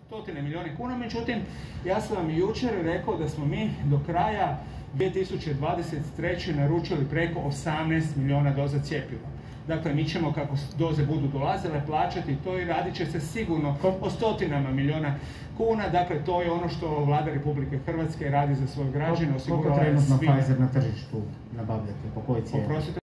stotine milijuna kuna, međutim, ja sam vam jučer rekao da smo mi do kraja 2023. naručili preko 18 milijuna doza cjepiva. Dakle, mi ćemo, kako doze budu dolazile, plaćati to i radit će se sigurno o stotinama milijuna kuna. Dakle, to je ono što Vlada Republike Hrvatske radi za svoje građane. Koliko trenutno Pfizer na tržištu nabavljate? Po kojoj cijeni?